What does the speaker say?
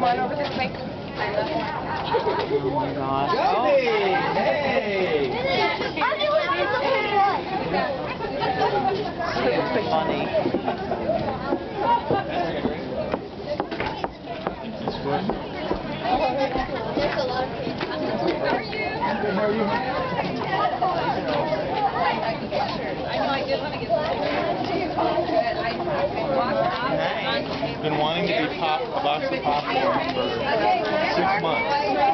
on over this way. Oh my gosh. Oh. Hey! It's funny. There's a lot of kids. How are you? I know I did want to get good. I walked out. Been wanting to be lots of popcorn for 6 months.